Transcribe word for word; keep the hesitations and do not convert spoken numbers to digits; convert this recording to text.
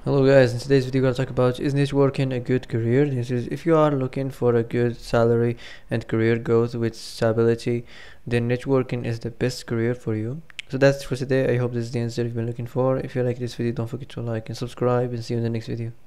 Hello guys, in today's video we're gonna talk about, is networking a good career? This is, if you are looking for a good salary and career growth with stability, then networking is the best career for you. So that's for today. I hope this is the answer you've been looking for. If you like this video, don't forget to like and subscribe, and see you in the next video.